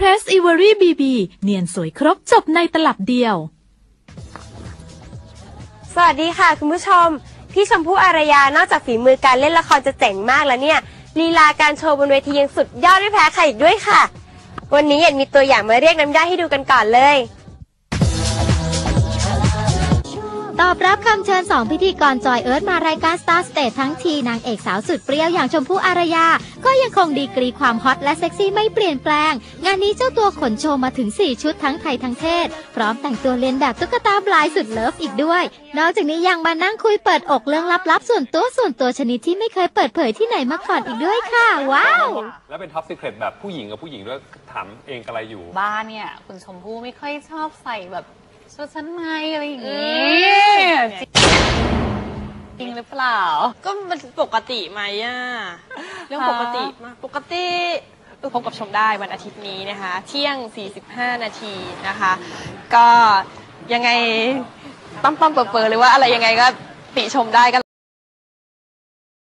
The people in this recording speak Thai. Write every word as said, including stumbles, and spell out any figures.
Press Ivory บี บี เนียนสวยครบจบในตลับเดียวสวัสดีค่ะคุณผู้ชมพี่ชมพู่อารยานอกจากฝีมือการเล่นละครจะเจ๋งมากแล้วเนี่ยลีลาการโชว์บนเวทียังสุดยอดไม่แพ้ใครอีกด้วยค่ะวันนี้อยากมีตัวอย่างมาเรียกน้ำย่าให้ดูกันก่อนเลยตอบรับคำเชิญสองพิธีกรจอยเอิร์ธมารายการ Star Stage ทั้งทีนางเอกสาวสุดเปรี้ยวอย่างชมพู่อารยาก็ยังคงดีกรีความฮอตและเซ็กซี่ไม่เปลี่ยนแปลงงานนี้เจ้าตัวขนโชว์มาถึงสี่ชุดทั้งไทยทั้งเทศพร้อมแต่งตัวเลียนแบบตุ๊กตาบลายสุดเลิฟอีกด้วยนอกจากนี้ยังมานั่งคุยเปิดอกเรื่องลับๆส่วนตัวส่วนตัวชนิดที่ไม่เคยเปิดเผยที่ไหนมาก่อนอีกด้วยค่ะว้าวแล้วเป็นท็อปซีเคร็ตแบบผู้หญิงกับผู้หญิงด้วยถามเองอะไรอยู่บ้านเนี่ยคุณชมพู่ไม่ค่อยชอบใส่แบบชุดชั้นในอะไรอย่างงี้จริงหรือเปล่าก็มันปกติไหมอ่ะเรื่องปกติมากปกติพบกับชมได้วันอาทิตย์นี้นะคะเที่ยงสี่สิบห้านาทีนะคะก็ยังไงตั้มๆเปิดๆเลยว่าอะไรยังไงก็ติชมได้กัน